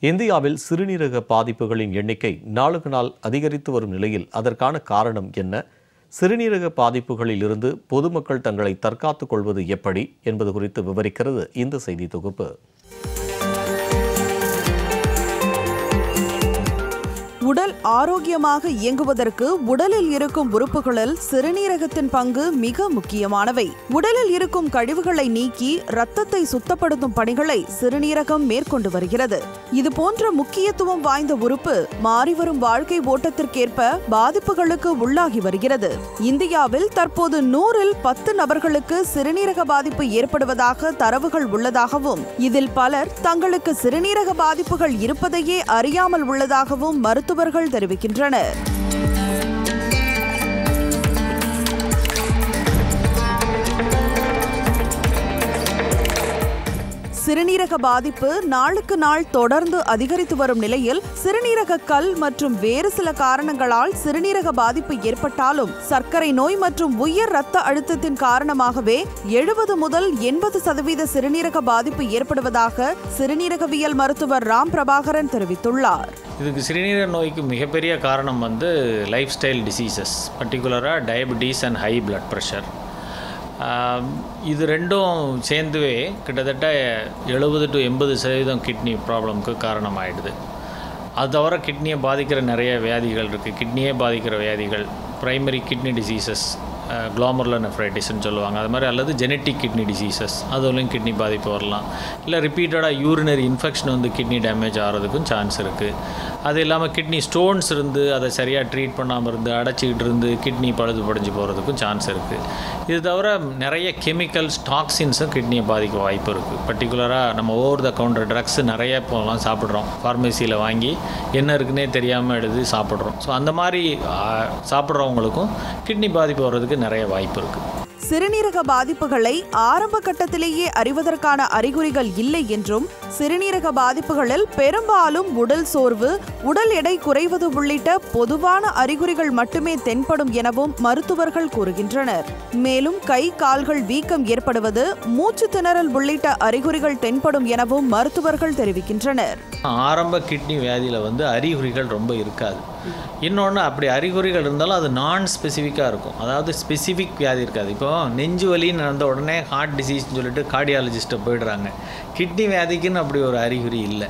இந்தியாவில் சிறுநீரக பாதிப்புகளின் எண்ணிக்கை நாளுக்கு நாள் அதிகரித்து வரும் நிலையில் அதற்கான காரணம் என்ன? சிறுநீரக பாதிப்புகளில் இருந்து பொதுமக்கள் தங்களை தற்காத்துக் கொள்வது எப்படி என்பது குறித்து விவரிக்கிறது இந்த செய்தி தொகுப்பு. உடல் ஆரோக்கியமாக இயங்குவதற்கு உடலில் இருக்கும் உறுப்புகளில் சிறுநீரகத்தின் பங்கு மிக முக்கியமானவை. உடலில் இருக்கும் கழிவுகளை நீக்கி இரத்தத்தை சுத்தப்படுத்தும் பணிகளை சிறுநீரகம் மேற்கொண்டு வருகிறது. இதுபோன்ற முக்கியத்துவம் வாய்ந்த உறுப்பு மாறிவரும் வாழ்க்கை ஓட்டத்திற்கேற்ப பாதிப்புகளுக்கு உள்ளாகி வருகிறது. இந்தியாவில் தற்போது 100இல் 10 நபர்களுக்கு சிறுநீரக பாதிப்பு ஏற்படுவதாக தரவுகள் உள்ளதாகவும், இதில் பலர் தங்களுக்கு சிறுநீரக பாதிப்புகள் இருப்பதையே அறியாமல் உள்ளதாகவும் மருத்துவர்கள் தெரிவிக்கின்றனர். சிறுநீரக பாதிப்பு நாளுக்கு நாள் தொடர்ந்து அதிகரித்து வரும் நிலையில் சிறுநீரக கல் மற்றும் வேறு சில காரணங்களால் சிறுநீரக பாதிப்பு ஏற்பட்டாலும் சர்க்கரை நோய் மற்றும் உயர் இரத்த அழுத்தத்தின் காரணமாகவே 70 முதல் 80% சிறுநீரக பாதிப்பு ஏற்படுவதாக சிறுநீரகவியல் மருத்துவர் ராம் பிரபாகரன் தெரிவித்துள்ளார். இதுக்கு சிறுநீரக நோய்க்கு மிகப்பெரிய காரணம் லைஃப் ஸ்டைல் டிசீசஸ், பர்டிகுலராக diabetes and high blood pressure. இது ரெண்டும் சேர்ந்துவே கிட்டத்தட்ட 70 to 80% கிட்னி ப்ராப்ளம்க்கு காரணமாகிடுது. அது தவிர கிட்னியை பாதிக்கிற நிறைய வியாதிகள் இருக்குது. கிட்னியே பாதிக்கிற வியாதிகள் ப்ரைமரி கிட்னி டிசீசஸ், குளோமருலர் நெஃப்ரைட்டிஸ்ன்னு சொல்லுவாங்க, அது மாதிரி அல்லது ஜெனட்டிக் கிட்னி டிசீசஸ், அதுலேயும் கிட்னி பாதிப்பு வரலாம். இல்லை ரிப்பீட்டடாக யூரினரி இன்ஃபெக்ஷன் கிட்னி டேமேஜ் ஆகிறதுக்கும் சான்ஸ் இருக்குது. அது இல்லாமல் கிட்னி ஸ்டோன்ஸ் இருந்து அதை சரியாக ட்ரீட் பண்ணாமல் இருந்து அடைச்சிக்கிட்டு இருந்து கிட்னி பழுதுபடைஞ்சு போகிறதுக்கும் சான்ஸ் இருக்குது. இது தவிர நிறைய கெமிக்கல்ஸ், டாக்ஸின்ஸும் கிட்னியை பாதிக்க வாய்ப்பு இருக்குது. பர்டிகுலராக நம்ம ஓவர் த கவுண்டர் ட்ரக்ஸ் நிறைய இப்போலாம் சாப்பிட்றோம். ஃபார்மசியில் வாங்கி என்ன இருக்குன்னே தெரியாமல் எடுத்து சாப்பிட்றோம். ஸோ அந்த மாதிரி சாப்பிட்றவங்களுக்கும் கிட்னி பாதிப்பு வர்றதுக்கு நிறைய வாய்ப்பு இருக்குது. சிறுநீரக பாதிப்புகளை ஆரம்ப கட்டத்திலேயே அறிவதற்கான அறிகுறிகள் இல்லை என்றும், சிறுநீரக பாதிப்புகளில் பெரும்பாலும் உடல் சோர்வு, உடல் எடை குறைவது உள்ளிட்ட பொதுவான அறிகுறிகள் மட்டுமே தென்படும் எனவும் மருத்துவர்கள் கூறுகின்றனர். மேலும் கை கால்கள் வீக்கம் ஏற்படுவது, மூச்சு திணறல் உள்ளிட்ட அறிகுறிகள் தென்படும் எனவும் மருத்துவர்கள் தெரிவிக்கின்றனர். ஆரம்ப கிட்னி வியாதியில் அறிகுறிகள் ரொம்ப இருக்காது. இன்னொன்று, அப்படி அறிகுறிகள் இருந்தாலும் அது நான் ஸ்பெசிஃபிக்காக இருக்கும். அதாவது ஸ்பெசிஃபிக் வியாதி இருக்காது. இப்போ நெஞ்சு வலின்னு நடந்த உடனே ஹார்ட் டிசீஸ்ன்னு சொல்லிட்டு கார்டியாலஜிஸ்ட்டை போயிடுறாங்க. கிட்னி வியாதிக்குன்னு அப்படி ஒரு அறிகுறி இல்லை.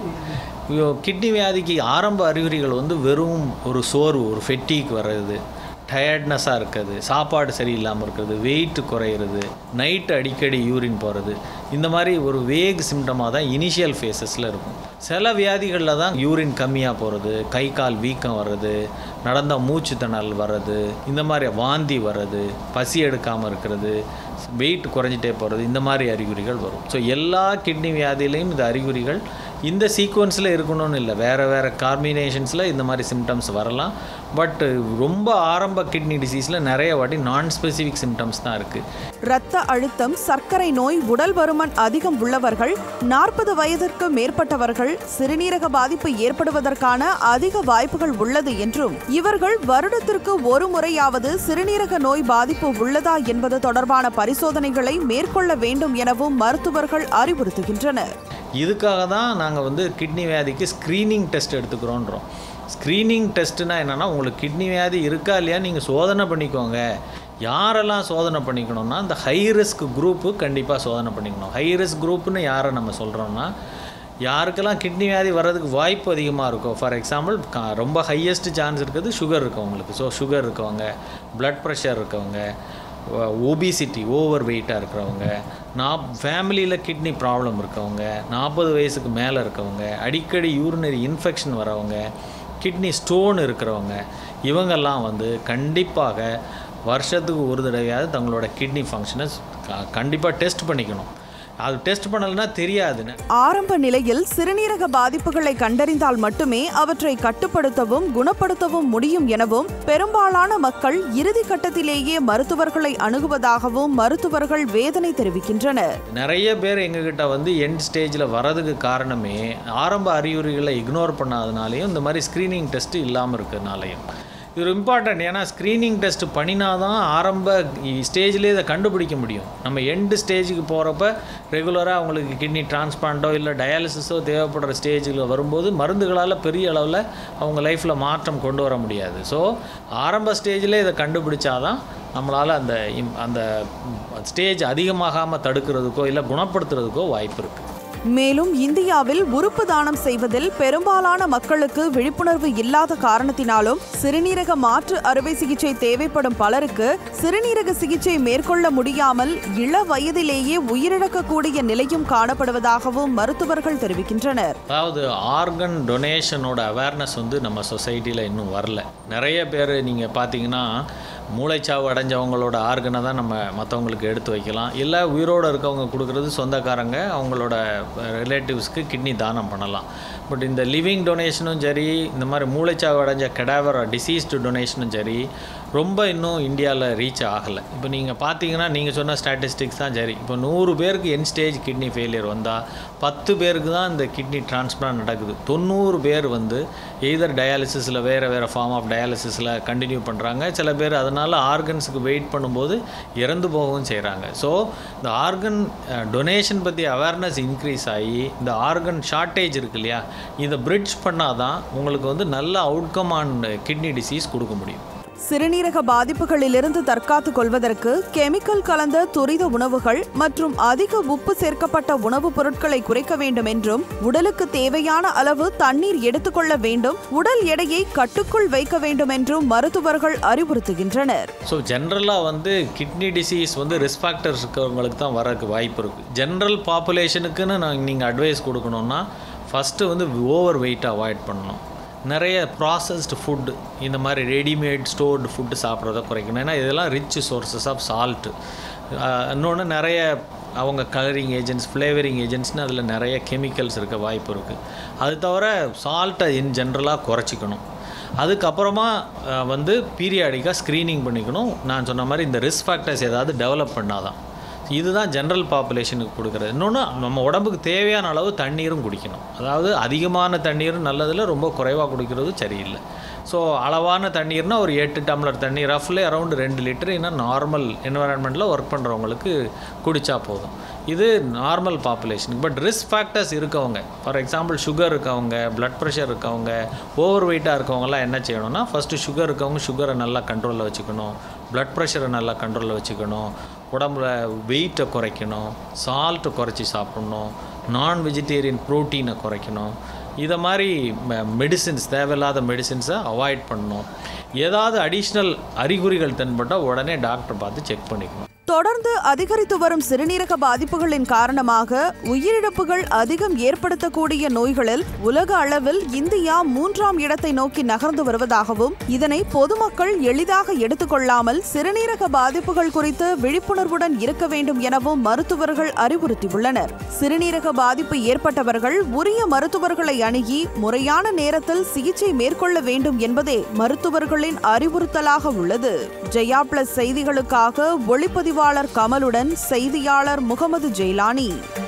கிட்னி வியாதிக்கு ஆரம்ப அறிகுறிகள் வெறும் ஒரு சோர்வு, ஒரு ஃபெட்டிக் வர்றது, டயர்ட்னஸாக இருக்கிறது, சாப்பாடு சரியில்லாமல் இருக்கிறது, வெயிட் குறையிறது, நைட்டு அடிக்கடி யூரின் போகிறது, இந்த மாதிரி ஒரு வேக் சிம்டமாக தான் இனிஷியல் ஃபேஸஸில் இருக்கும். சில வியாதிகளில் தான் யூரின் கம்மியாக போகிறது, கை கால் வீக்கம் வர்றது, நடந்தால் மூச்சு திணறல் வர்றது, இந்த மாதிரி வாந்தி வர்றது, பசி எடுக்காமல் இருக்கிறது, வெயிட் குறைஞ்சிட்டே போகிறது, இந்த மாதிரி அறிகுறிகள் வரும். ஸோ எல்லா கிட்னி வியாதியிலையும் இந்த அறிகுறிகள் இந்த சீக்வன்ஸில் இருக்கணும்னு இல்லை, வேறு காம்பினேஷன்ஸில் இந்த மாதிரி சிம்டம்ஸ் வரலாம். பட் ரொம்ப ஆரம்ப கிட்னி டிசீஸில் நிறைய வாட்டி நான் ஸ்பெசிஃபிக் சிம்டம்ஸ் தான் இருக்குது. இரத்த அழுத்தம், சர்க்கரை நோய், உடல் பருமன் அதிகம் உள்ளவர்கள், 40 வயதிற்கு மேற்பட்டவர்கள் சிறுநீரக பாதிப்பு ஏற்படுவதற்கான அதிக வாய்ப்புகள் உள்ளது என்றும், இவர்கள் வருடத்திற்கு ஒரு முறையாவது சிறுநீரக நோய் பாதிப்பு உள்ளதா என்பது தொடர்பான பரிசோதனைகளை மேற்கொள்ள வேண்டும் எனவும் மருத்துவர்கள் அறிவுறுத்துகின்றனர். இதுக்காக தான் நாங்கள் கிட்னி வியாதிக்கு ஸ்க்ரீனிங் டெஸ்ட் எடுத்துக்கிறோன்றோம். ஸ்க்ரீனிங் டெஸ்ட்டுனா என்னென்னா, உங்களுக்கு கிட்னி வியாதி இருக்கா இல்லையா நீங்கள் சோதனை பண்ணிக்கோங்க. யாரெல்லாம் சோதனை பண்ணிக்கணும்னா, இந்த ஹை ரிஸ்க் குரூப்பு கண்டிப்பாக சோதனை பண்ணிக்கணும். ஹை ரிஸ்க் குரூப்புன்னு யாரை நம்ம சொல்கிறோம்னா, யாருக்கெல்லாம் கிட்னி வியாதி வர்றதுக்கு வாய்ப்பு அதிகமாக இருக்கும். ஃபார் எக்ஸாம்பிள், ரொம்ப ஹையஸ்ட் சான்ஸ் இருக்கிறது சுகர் இருக்கவங்களுக்கு. ஸோ சுகர் இருக்கவங்க, பிளட் ப்ரெஷர் இருக்கவங்க, ஒபிசிட்டி, ஓவர் வெயிட்டாக இருக்கிறவங்க, ஃபேமிலியில் கிட்னி ப்ராப்ளம் இருக்கவங்க, 40 வயசுக்கு மேலே இருக்கவங்க, அடிக்கடி யூரினரி இன்ஃபெக்ஷன் வரவங்க, கிட்னி ஸ்டோன் இருக்கிறவங்க, இவங்கெல்லாம் கண்டிப்பாக வருஷத்துக்கு ஒரு தடவையாவது தங்களோட கிட்னி ஃபங்க்ஷனை கண்டிப்பாக டெஸ்ட் பண்ணிக்கணும். அது டெஸ்ட் பண்ணலன்னா தெரியாதுன்னு. ஆரம்ப நிலையில் சிறுநீரக பாதிப்புகளை கண்டறிந்தால் மட்டுமே அவற்றை கட்டுப்படுத்தவும் குணப்படுத்தவும் முடியும் எனவும், பெரும்பாலான மக்கள் இறுதி கட்டத்திலேயே மருத்துவர்களை அணுகுவதாகவும் மருத்துவர்கள் வேதனை தெரிவிக்கின்றனர். நிறைய பேர் எங்ககிட்ட எண்ட் ஸ்டேஜில் வரதுக்கு காரணமே ஆரம்ப அறிகுறிகளை இக்னோர் பண்ணாதனாலையும், இந்த மாதிரி ஸ்க்ரீனிங் டெஸ்ட் இல்லாமல் இருக்கிறதுனாலையும். இது இம்பார்ட்டன்ட். ஏன்னா ஸ்க்ரீனிங் டெஸ்ட் பண்ணினா தான் ஆரம்ப ஸ்டேஜ்லேயே இதை கண்டுபிடிக்க முடியும். நம்ம எண்டு ஸ்டேஜுக்கு போகிறப்ப ரெகுலராக அவங்களுக்கு கிட்னி டிரான்ஸ்பிளான்ட்டோ இல்லை டயாலிசிஸோ தேவைப்படுற ஸ்டேஜில் வரும்போது மருந்துகளால் பெரிய அளவில் அவங்க லைஃப்பில் மாற்றம் கொண்டு வர முடியாது. ஸோ ஆரம்ப ஸ்டேஜில் இதை கண்டுபிடிச்சாதான் நம்மளால் அந்த ஸ்டேஜ் அதிகமாகாமல் தடுக்கிறதுக்கோ இல்லை குணப்படுத்துறதுக்கோ வாய்ப்பு இருக்குது. மேலும் இந்தியாவில் உறுப்பு தானம் செய்வதில் பெரும்பாலான மக்களுக்கு விழிப்புணர்வு இல்லாத காரணத்தினாலும் சிறுநீரக மாற்று அறுவை சிகிச்சை தேவைப்படும் பலருக்கு சிறுநீரக சிகிச்சை மேற்கொள்ள முடியாமல் இள வயதிலேயே உயிரிழக்கக்கூடிய நிலையும் காணப்படுவதாகவும் மருத்துவர்கள் தெரிவிக்கின்றனர். அதாவது ஆர்கன் டொனேஷனோட அவேர்னஸ் நம்ம சொசைட்டியில் இன்னும் வரல. நிறைய பேர் நீங்கள் பார்த்தீங்கன்னா மூளைச்சாவு அடைஞ்சவங்களோட ஆர்கனை தான் நம்ம மற்றவங்களுக்கு எடுத்து வைக்கலாம், இல்லை உயிரோடு இருக்கவங்க கொடுக்குறது சொந்தக்காரங்க அவங்களோட ரிலேட்டிவ்ஸ்க்கு கிட்னி தானம் பண்ணலாம். பட் இந்த லிவிங் டொனேஷனும் சரி, இந்த மாதிரி மூளைச்சாவு அடைஞ்ச கெடாவர் டிசீஸ்டு டொனேஷனும் சரி ரொம்ப இன்னும் இந்தியாவில் ரீச் ஆகலை. இப்போ நீங்கள் பார்த்தீங்கன்னா நீங்கள் சொன்ன ஸ்டாட்டிஸ்டிக்ஸ் தான் சரி. இப்போ 100 பேருக்கு என் ஸ்டேஜ் கிட்னி ஃபெயிலியர் வந்தால் 10 பேருக்கு தான் இந்த கிட்னி டிரான்ஸ்பிளான்ட் நடக்குது. 90 பேர் எய்தர் டயாலிசிஸில் வேறு ஃபார்ம் ஆஃப் டயாலிசிஸில் கண்டினியூ பண்ணுறாங்க. சில பேர் அதனால் ஆர்கன்ஸுக்கு வெயிட் பண்ணும்போது இறந்து போகவும் செய்கிறாங்க. ஸோ இந்த ஆர்கன் டொனேஷன் பற்றி அவேர்னஸ் இன்க்ரீஸ் ஆகி இந்த ஆர்கன் ஷார்ட்டேஜ் இருக்கு இல்லையா, இதை பிரிட்ஜ் பண்ணால் தான் உங்களுக்கு நல்ல அவுட்கம் ஆன் கிட்னி டிசீஸ் கொடுக்க முடியும். சிறுநீரக பாதிப்புகளிலிருந்து தற்காத்துக் கொள்வதற்கு கெமிக்கல் கலந்த துரித உணவுகள் மற்றும் அதிக உப்பு சேர்க்கப்பட்ட உணவுப் பொருட்களை குறைக்க வேண்டும் என்றும், உடலுக்கு தேவையான அளவு தண்ணீர் எடுத்துக்கொள்ள வேண்டும், உடல் எடையை கட்டுக்குள் வைக்க வேண்டும் என்றும் மருத்துவர்கள் அறிவுறுத்துகின்றனர். ஸோ ஜென்ரலாக கிட்னி டிசீஸ் ரிஸ்க் ஃபேக்டர்ஸ் இருக்கிறவங்களுக்கு தான் வரக்கு வாய்ப்பு இருக்குது. ஜென்ரல் பாப்புலேஷனுக்குன்னு நீங்கள் அட்வைஸ் கொடுக்கணுன்னா ஃபஸ்ட்டு ஓவர் வெயிட்டை அவாய்ட் பண்ணணும். நிறைய ப்ராசஸ்டு ஃபுட்டு, இந்த மாதிரி ரெடிமேட் ஸ்டோர்டு ஃபுட்டு சாப்பிட்றத குறைக்கணும். ஏன்னா இதெல்லாம் ரிச் சோர்ஸஸ் ஆஃப் சால்ட்டு. இன்னொன்று நிறைய அவங்க கலரிங் ஏஜென்ட்ஸ், ஃப்ளேவரிங் ஏஜென்ட்ஸ்னு அதில் நிறைய கெமிக்கல்ஸ் இருக்க வாய்ப்பு இருக்குது. அது தவிர சால்ட்டை ஜென்ரலாக குறைச்சிக்கணும். அதுக்கப்புறமா பீரியாடிக்காக ஸ்க்ரீனிங் பண்ணிக்கணும். நான் சொன்ன மாதிரி இந்த ரிஸ்க் ஃபேக்டர்ஸ் ஏதாவது டெவலப் பண்ணாதான். இதுதான் ஜென்ரல் பாப்புலேஷனுக்கு கொடுக்குறது. இன்னொன்று, நம்ம உடம்புக்கு தேவையான அளவு தண்ணீரும் குடிக்கணும். அதாவது அதிகமான தண்ணீரும் நல்லதில், ரொம்ப குறைவாக குடிக்கிறது சரியில்லை. ஸோ அளவான தண்ணீர்னால் ஒரு 8 டம்ளர் தண்ணி, ரஃப்லி அரௌண்ட் 2 லிட்டர் இன்னும் நார்மல் என்வரான்மெண்ட்டில் ஒர்க் பண்ணுறவங்களுக்கு குடித்தா போதும். இது நார்மல் பாப்புலேஷனுக்கு. பட் ரிஸ்க் ஃபேக்டர்ஸ் இருக்கவங்க, ஃபார் எக்ஸாம்பிள் சுகர் இருக்கவங்க, பிளட் ப்ரெஷர் இருக்கவங்க, ஓவர் வெயிட்டாக இருக்கவங்கலாம் என்ன செய்யணும்னா, ஃபஸ்ட்டு சுகர் இருக்கவங்க சுகரை நல்லா கண்ட்ரோலில் வச்சுக்கணும், பிளட் ப்ரெஷரை நல்லா கண்ட்ரோலில் வச்சுக்கணும், உடம்புல வெயிட்டை குறைக்கணும், சால்ட்டை குறைச்சி சாப்பிட்ணும், நான் வெஜிடேரியன் ப்ரோட்டீனை குறைக்கணும். இதை மாதிரி மெடிசின்ஸ், தேவையில்லாத மெடிசின்ஸை அவாய்ட் பண்ணணும். ஏதாவது அடிஷ்னல் அறிகுறிகள் தென்பட்டால் உடனே டாக்டர் பார்த்து செக் பண்ணிக்கணும். தொடர்ந்து அதிகரித்து வரும் சிறுநீரக பாதிப்புகளின் காரணமாக உயிரிழப்புகள் அதிகம் ஏற்படுத்தக்கூடிய நோய்களில் உலக அளவில் இந்தியா 3ஆம் இடத்தை நோக்கி நகர்ந்து வருவதாகவும், இதனை பொதுமக்கள் எளிதாக எடுத்துக்கொள்ளாமல் சிறுநீரக பாதிப்புகள் குறித்து விழிப்புணர்வுடன் இருக்க வேண்டும் எனவும் மருத்துவர்கள் அறிவுறுத்தியுள்ளனர். சிறுநீரக பாதிப்பு ஏற்பட்டவர்கள் உரிய மருத்துவர்களை அணுகி முறையான நேரத்தில் சிகிச்சை மேற்கொள்ள வேண்டும் என்பதே மருத்துவர்களின் அறிவுறுத்தலாக உள்ளது. ஜெயா பிளஸ் செய்திகளுக்காக ஒளிப்பதிவாளர் கமலுடன் செய்தியாளர் முகமது ஜெய்லானி.